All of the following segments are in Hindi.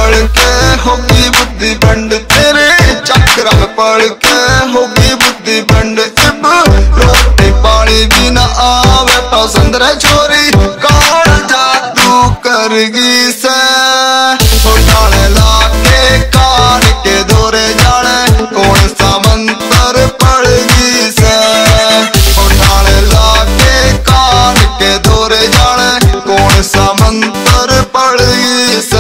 पड़ के होगी बुद्धि बंड, तेरे चक्र में पड़ के होगी बुद्धि बंड। इब रोटी पानी भी न आवे पसंद रे छोरी, काल जादू करगी से उठाने लाके कान के दौरे जाने कौन सा मंत्र पड़गी से। उठाने लाके कान के दौरे जाने कौन सा मंत्र पड़गी से।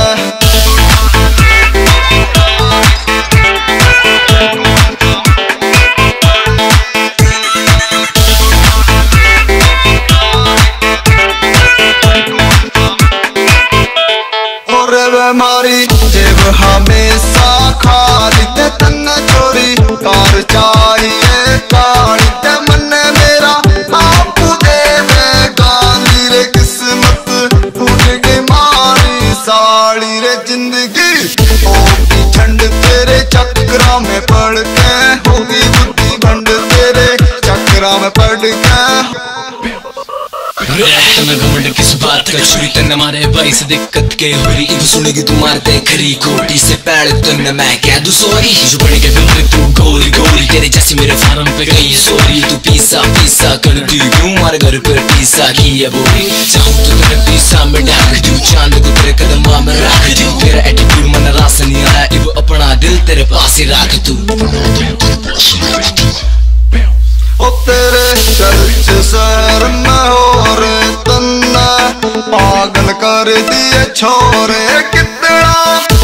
मारी जेब हमेशा खाली ते तन्ने चोरी, कार चाहिए काली ते मन मेरा आपू दे में गाली रे। किस्मत फूट के मारी साड़ी रे जिंदगी होगी झंड, तेरे चक्रा में पड़ के होगी बुद्धि भंड, तेरे चक्रा में पड़ के। मैं घमंड किस बात का छुरी तन्ने मारे भाई से दिक्कत के हो रही, इब सुनेगी तू मारते खरी कोटी से पैड़ तन्ने मैं कह दूं सॉरी। जो बड़े के दिल में तू गोली गोली, तेरे जैसे मेरे फार्म पे गई है सॉरी। तू पीसा पीसा कर दी क्यों मारे घर पर पीसा की है बोरी, चाहूं तो तेरे पीसा में ढाक दूं, चांद को तेरे कदम में रख दूं। तेरा एटीट्यूड मन रास नहीं आया, इब अपना दिल तेरे पास ही रख तू। ओ तेरे चर्च शहर में हो रे तन्ना पागल कर दिए छोरे कितना